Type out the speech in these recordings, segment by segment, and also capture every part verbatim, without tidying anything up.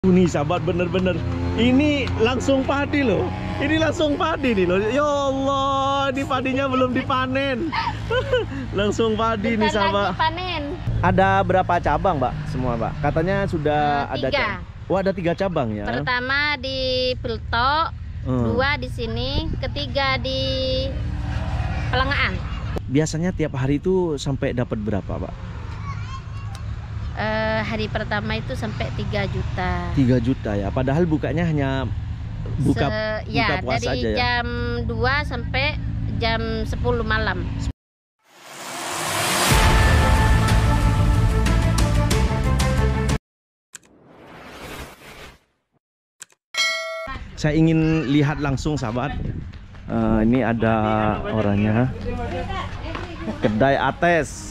Nih sahabat, bener-bener ini langsung padi loh. Ini langsung padi nih loh. Ya Allah, ini padinya belum dipanen. Langsung padi nih sahabat. Panen. Ada berapa cabang, Mbak? Semua, Mbak? Katanya sudah uh, ada tiga. Oh, ada tiga cabang ya. Pertama di Peltok, hmm. dua di sini, ketiga di Pelengahan. Biasanya tiap hari itu sampai dapat berapa, Pak? Uh, hari pertama itu sampai tiga juta. tiga juta ya. Padahal bukanya hanya buka, Se ya, buka puasa dari aja ya. Jam dua sampai jam sepuluh malam. Saya ingin lihat langsung sahabat. Uh, ini ada orangnya. Kedai Ates.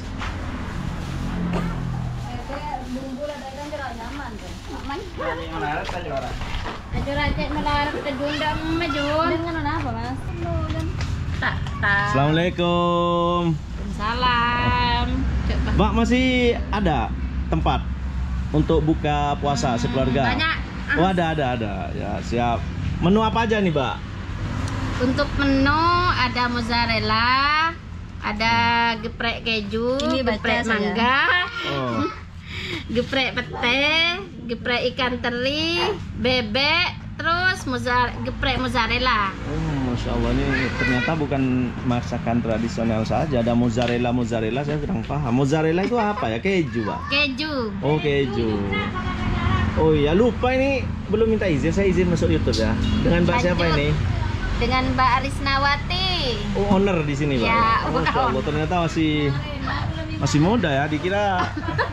Assalamualaikum. Salam. Mbak, masih ada tempat untuk buka puasa sekeluarga? Banyak. Oh, ada ada ada. Ya, siap. Menu apa aja nih, Mbak? Untuk menu ada mozzarella, ada geprek keju, ini geprek mangga. Oh. Geprek pete, geprek ikan teri, bebek, terus mozzarella, geprek mozzarella. Oh, Masya Allah, ini ternyata bukan masakan tradisional saja. Ada mozzarella, mozzarella saya kurang paham. Mozzarella itu apa ya? Keju, Pak? Keju. Oh, keju. Oh iya, lupa ini belum minta izin. Saya izin masuk YouTube ya. Dengan Mbak siapa ini? Dengan Mbak Arisnawati. Oh, owner di sini, Pak. Ya, oh, Masya Allah, ternyata masih masih muda ya. Dikira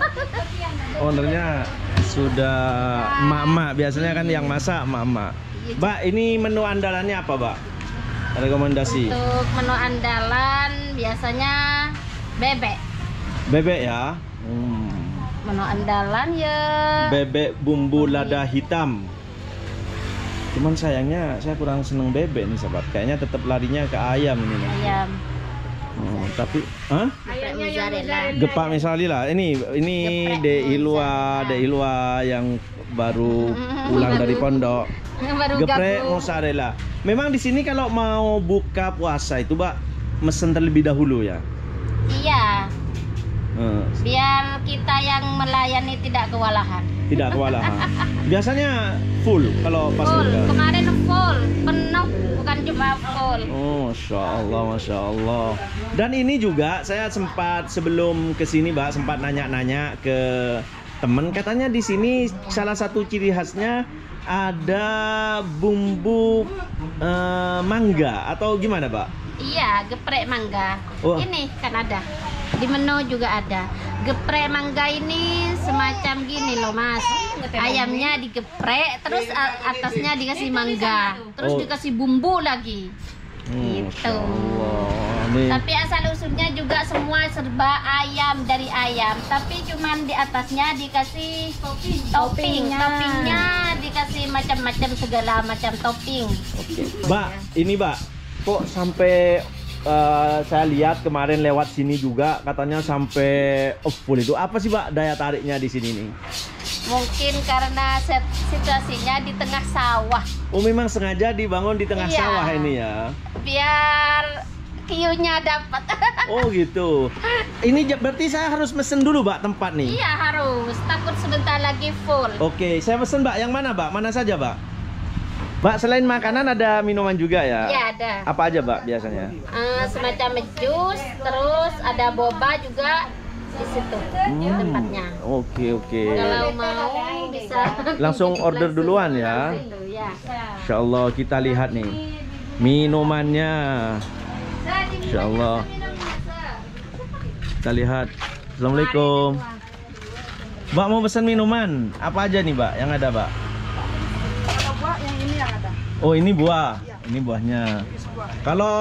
ownernya sudah emak-emak. Biasanya kan yang masak emak-emak. Mbak, ini menu andalannya apa, Mbak? Rekomendasi. Untuk menu andalan biasanya bebek. Bebek ya. Hmm. Menu andalan ya bebek bumbu lada hitam. Cuman sayangnya saya kurang seneng bebek nih sahabat. Kayaknya tetap larinya ke ayam ini. Ayam. Oh, tapi, hah? Ayamnya Gepak misalnya lah. Ini ini De Ilwa, De Ilwa yang baru pulang dari pondok. Geprek mozzarella. Memang di sini kalau mau buka puasa itu, Mbak, mesen terlebih dahulu ya? Iya. Hmm. Biar kita yang melayani tidak kewalahan. Tidak kewalahan. Biasanya full kalau pas full. buka. Kemarin full, penuh, bukan cuma full. Oh, Masya Allah, Masya Allah. Dan ini juga saya sempat sebelum kesini, Mbak, sempat nanya-nanya ke temen. Katanya di sini salah satu ciri khasnya ada bumbu uh, mangga atau gimana, Pak? Iya, geprek mangga. Oh. Ini kan ada. Di menu juga ada. Geprek mangga ini semacam gini loh, Mas. Ayamnya digeprek, terus atasnya dikasih mangga, terus oh. dikasih bumbu lagi. Hmm, gitu. Tapi asal usulnya juga semua serba ayam, dari ayam, tapi cuman di atasnya dikasih topping, topping. Toppingnya dikasih macam-macam, segala macam topping. Oke. Mbak, ini Mbak, kok sampai Uh, saya lihat kemarin lewat sini juga katanya sampai oh, full itu. Apa sih, Mbak, daya tariknya di sini nih? Mungkin karena situasinya di tengah sawah. Oh, memang sengaja dibangun di tengah iya, sawah ini ya? Biar view-nya dapat. Oh gitu. Ini berarti saya harus mesen dulu, Mbak, tempat nih? Iya harus, takut sebentar lagi full. Oke, saya mesen, Mbak. Yang mana, Mbak? Mana saja, Mbak? Mbak, selain makanan ada minuman juga ya? Iya, ada. Apa aja, Mbak, biasanya? Uh, semacam jus, terus ada boba juga di situ hmm, tempatnya. Oke, oke. Kalau mau bisa langsung order duluan ya? Insya Allah, kita lihat nih minumannya. Insya Allah. Kita lihat. Assalamualaikum. Mbak, mau pesan minuman? Apa aja nih, Mbak, yang ada, Mbak? Yang ini yang ada. Oh, ini buah. Ya. Ini buahnya. Buah. Kalau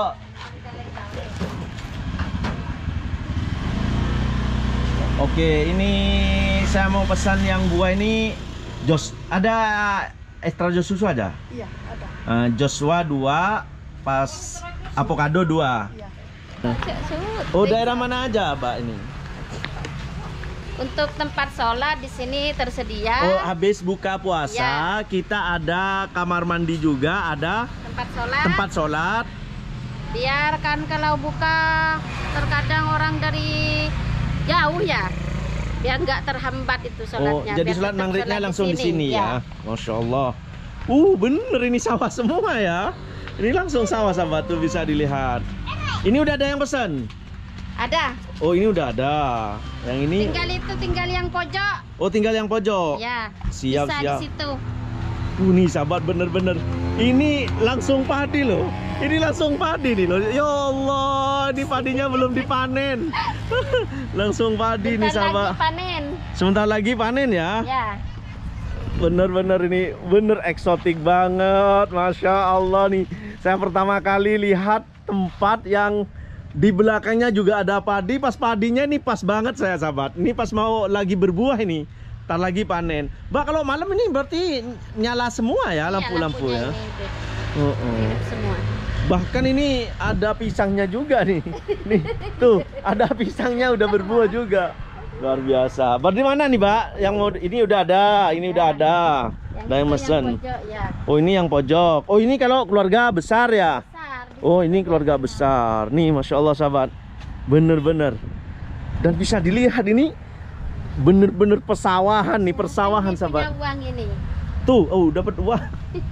Oke, ini saya mau pesan yang buah ini jos. Ada extra jos susu ada? Iya, ada. Uh, Joshua dua, pas avocado dua. Iya. Oh, daerah mana aja, Mbak, ini? Untuk tempat sholat di sini tersedia. Oh, habis buka puasa Ya. kita ada kamar mandi juga, ada Tempat sholat. tempat sholat. Biar kan kalau buka terkadang orang dari jauh ya, biar nggak terhambat itu Oh, sholatnya. jadi Biar sholat tetap maghribnya sholat langsung di sini ya. Masya Allah. Uh, bener ini sawah semua ya. Ini langsung sawah sahabat tuh bisa dilihat. Ini udah ada yang pesan. Ada. Oh, ini udah ada. Yang ini. Tinggal itu tinggal yang pojok. Oh, tinggal yang pojok. Ya. Siap, bisa siap. di situ. Uh, nih sahabat bener-bener. Ini langsung padi loh. Ini langsung padi nih loh. Ya Allah, ini padinya belum dipanen. Langsung padi nih Bentar sahabat. lagi panen. Sebentar lagi panen ya. Ya. Bener-bener ini bener eksotik banget, Masya Allah nih. Saya pertama kali lihat tempat yang di belakangnya juga ada padi. Pas padinya nih pas banget saya sahabat. Ini pas mau lagi berbuah ini, tar lagi panen. Mbak, kalau malam ini berarti nyala semua ya Iya, lampu-lampu lampunya ya. ini hidup. Oh, oh. Hidup semua. Bahkan ini ada pisangnya juga nih. Nih, tuh ada pisangnya udah berbuah juga. Luar biasa. Berarti mana nih, Mbak? Yang mau ini udah ada, ini udah ada. Yang Ada yang itu mesen. pojok, ya. Oh, ini yang pojok. Oh, ini kalau keluarga besar ya. Besar. Oh, ini keluarga besar. Nih, Masya Allah sahabat. Bener-bener. Dan bisa dilihat ini bener-bener pesawahan nih, persawahan Ini sahabat. punya uang ini. Tuh, oh dapat uang.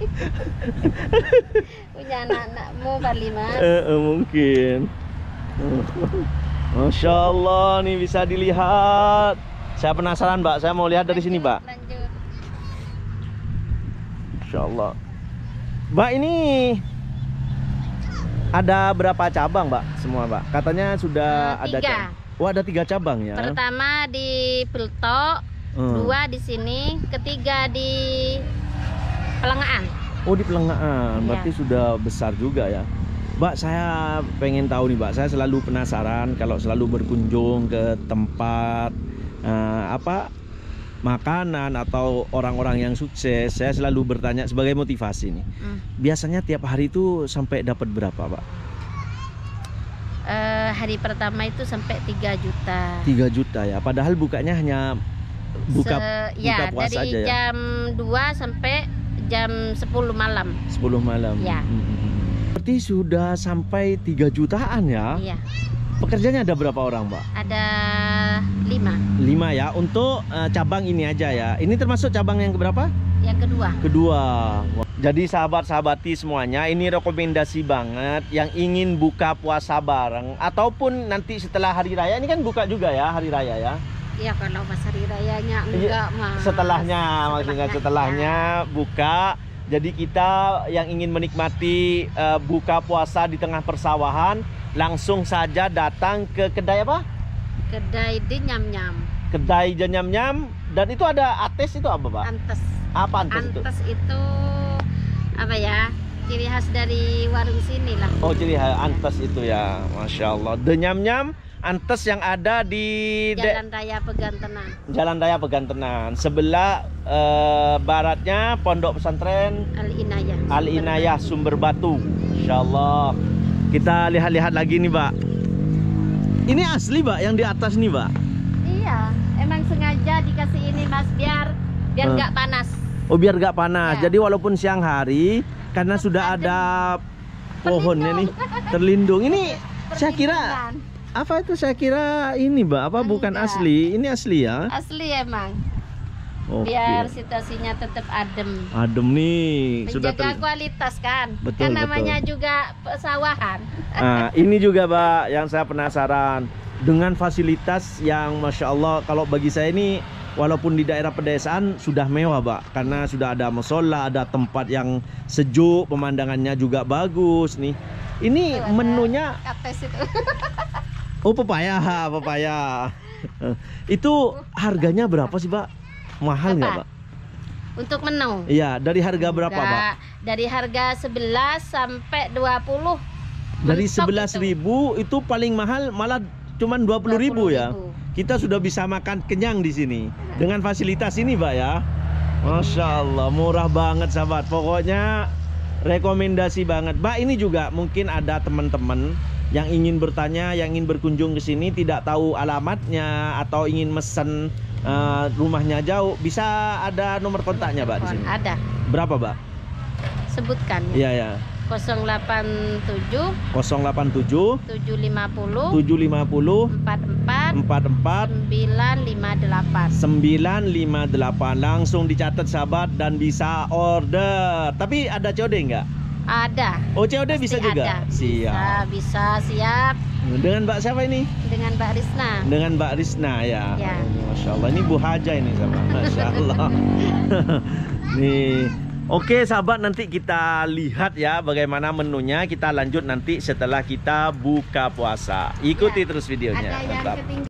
Punya anak-anakmu kali, Mas. Eh, eh, mungkin. Masya Allah nih bisa dilihat. Saya penasaran Mbak, saya mau lihat dari sini Mbak. Lanjut. Masya Allah. Mbak, ini ada berapa cabang Mbak semua Mbak? Katanya sudah Eh, ada tiga. cabang. Oh, ada tiga cabang ya. Pertama di Peltok, Hmm. dua di sini, ketiga di Pelengahan. Oh, di Pelengahan. Berarti Iya. sudah besar juga ya. Mbak, saya pengen tahu nih Mbak, saya selalu penasaran kalau selalu berkunjung ke tempat eh, apa makanan atau orang-orang yang sukses, saya selalu bertanya sebagai motivasi nih. Hmm. Biasanya tiap hari itu sampai dapat berapa, Pak? Eh, hari pertama itu sampai tiga juta. tiga juta ya. Padahal bukanya hanya buka Se- buka ya, puasa dari aja ya. jam dua sampai jam sepuluh malam. sepuluh malam. Ya. Hmm. Berarti sudah sampai tiga jutaan ya. Iya. Pekerjanya ada berapa orang, Mbak? Ada lima. lima ya. Untuk eh, cabang ini aja ya. Ini termasuk cabang yang keberapa? Yang kedua. Kedua. Jadi sahabat-sahabati semuanya, ini rekomendasi banget yang ingin buka puasa bareng ataupun nanti setelah hari raya. Ini kan buka juga ya hari raya ya. Iya, kalau pas hari rayanya Iya, enggak, Mas. Setelahnya, maksudnya setelahnya buka. Jadi kita yang ingin menikmati eh, buka puasa di tengah persawahan, langsung saja datang ke kedai apa? Kedai di Nyam-Nyam. Kedai Nyam-Nyam. Dan itu ada ates itu apa, Pak? Antes. Apa antes itu? Antes itu apa ya? Ciri khas dari warung sini lah. Oh, jadi antes itu ya. Masya Allah. The Nyam-Nyam antes yang ada di de- Jalan Raya Pegantenan. Jalan Raya Pegantenan. Sebelah eh, baratnya Pondok Pesantren Al Inayah. Al Inayah Sumber Batu. Insya Allah. Kita lihat-lihat lagi nih, Mbak. Ini asli, Mbak, yang di atas nih, Mbak. Iya, emang sengaja dikasih ini, Mas, biar biar Hmm. nggak panas. Oh, biar gak panas. Ya. Jadi walaupun siang hari, karena sudah ada pohonnya nih terlindung. Ini saya kira Perlindungan. apa itu? Saya kira ini, Mbak. Apa bukan Enggak. asli? Ini asli ya? Asli emang. Oke. Biar situasinya tetap adem. Adem nih, sudah Menjaga ter... kualitas kan. Betul, kan betul. namanya juga pesawahan. Nah, ini juga, Mbak, yang saya penasaran dengan fasilitas yang Masya Allah. Kalau bagi saya ini, walaupun di daerah pedesaan sudah mewah, Mbak, karena sudah ada musola, ada tempat yang sejuk, pemandangannya juga bagus nih. Ini Tuh, ada menunya, kates itu. oh pepaya, pepaya. Itu harganya berapa sih, Mbak? Mahal nggak, Apa? Mbak? Untuk menu. Iya, dari harga berapa, Mbak? Enggak, dari harga sebelas sampai dua puluh. Dari Mentok sebelas itu. ribu itu paling mahal malah cuman dua puluh ribu ya. ribu. Kita sudah bisa makan kenyang di sini dengan fasilitas ini, Mbak ya. Masya Allah, murah banget sahabat. Pokoknya rekomendasi banget, Mbak. Ini juga mungkin ada teman-teman yang ingin bertanya, yang ingin berkunjung ke sini, tidak tahu alamatnya atau ingin mesen uh, rumahnya jauh, bisa ada nomor kontaknya, Mbak, di sini? Ada. Berapa, Mbak? Sebutkan. Iya, ya. nol delapan tujuh nol delapan tujuh tujuh lima nol tujuh lima nol empat empat empat empat sembilan lima delapan. sembilan lima delapan. Langsung dicatat sahabat dan bisa order. Tapi ada C O D nggak? Ada. Oh, C O D bisa Pasti juga? ada. Siap. Bisa, bisa, siap. Dengan Mbak siapa ini? Dengan Mbak Risna. Dengan Mbak Risna ya. Ya. Masya Allah, ini Bu Haja ini sahabat. Masya Allah. Nih. Oke sahabat, nanti kita lihat ya bagaimana menunya. Kita lanjut nanti setelah kita buka puasa. Ikuti Ya. terus videonya. Ada yang Mantap. ketinggalan.